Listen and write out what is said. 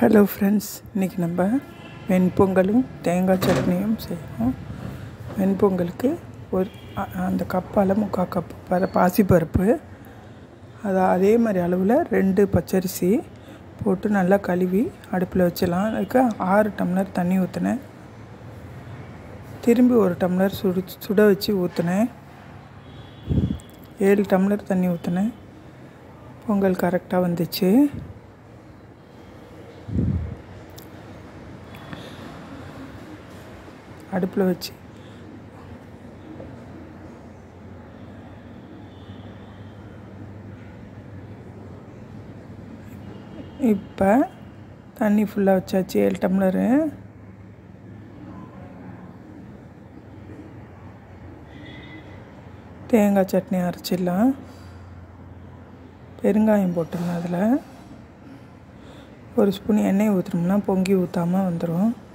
Hello friends, இன்றைக்கி நம்ம வெண்பொங்கலும் தேங்காய் சட்னியும் செய்வோம். வெண்பொங்கலுக்கு அந்த கப்பால் 3/4 கப்பு பாசிப்பருப்பு, அதே மாதிரி அளவில் 2 பச்சரிசி போட்டு நல்லா கழுவி அடுப்பில் வச்சிடலாம். அதுக்கு 6 டம்ளர் தண்ணி ஊற்றினேன். திரும்பி 1 டம்ளர் சுட வச்சு ஊற்றினேன். 7 டம்ளர் தண்ணி ஊற்றினேன். பொங்கல் கரெக்டாக வந்துச்சு. அடுப்பில் வச்சு இப்போ தண்ணி ஃபுல்லாக வச்சாச்சு. 7 டம்ளரு. தேங்காய் சட்னி அரைச்சிடலாம். பெருங்காயம் போட்டுடலாம். அதில் 1 ஸ்பூன் எண்ணெய் ஊற்றினோம்னா பொங்கி ஊற்றாமல் வந்துடும்.